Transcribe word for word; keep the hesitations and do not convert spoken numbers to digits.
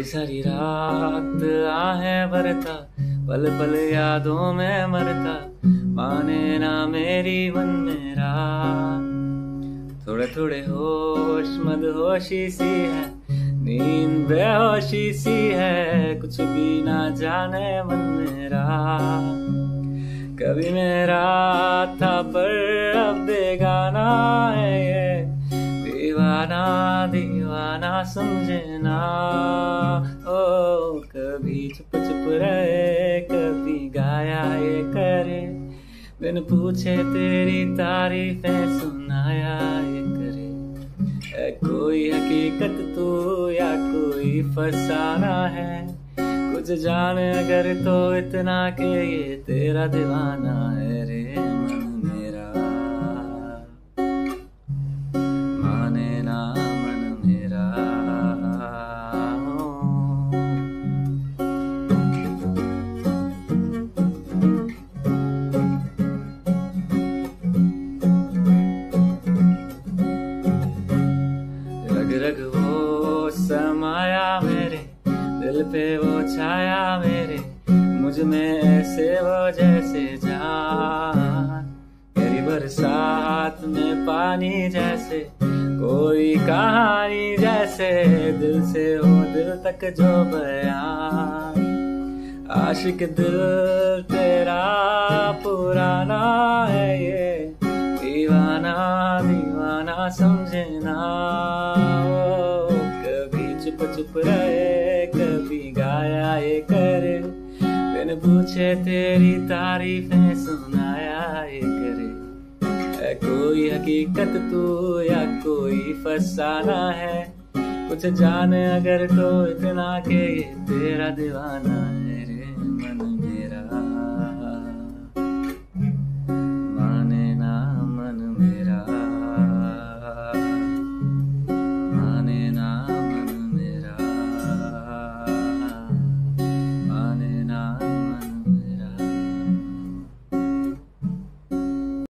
सारी रात आहें भरता, पल पल यादों में मरता, माने ना मेरी मन मेरा। थोड़े थोड़े होश मदहोशी सी है, नींद बेहोशी सी है, कुछ भी ना जाने मन मेरा। कभी मेरा था पर अब बेगाना है ये, दीवाना दीवाना समझे ना। ओ कभी चुप चुप रहे, कभी गाया ये करे, बिन पूछे तेरी तारीफें सुनाया ये करे। है कोई हकीकत तू या कोई फसाना है, कुछ जाने अगर तो इतना के ये तेरा दीवाना है रे मन मेरा। माने ना मन मेरा। रग रग वो समाया मेरे दिल पे, वो छाया मेरे मुझ में ऐसे वो जैसे जान। तेरी बरसात में पानी जैसे, कोई कहानी जैसे, दिल से हो दिल तक जो बयान। आशिक दिल तेरा पुराना है ये, दीवाना दीवाना समझे ना। ओ कभी चुप चुप रहे, कभी गाया ये करे, बिन पूछे तेरी तारीफें सुनाया ये करे। है कोई हकीकत तू या कोई फसाना है, कुछ जाने अगर तो इतना के ये तेरा दीवाना है।